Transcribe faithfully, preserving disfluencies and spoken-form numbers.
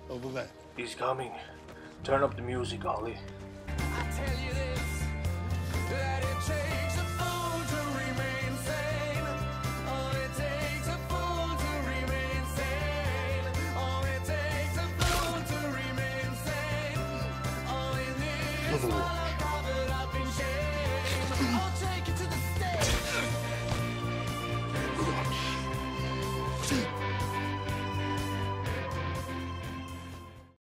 Over there. He's coming. Turn up the music, Ollie. I tell you this, that it takes a fool to remain sane. Oh, it takes a fool to remain sane. Oh, it takes a fool to remain sane. All he needs is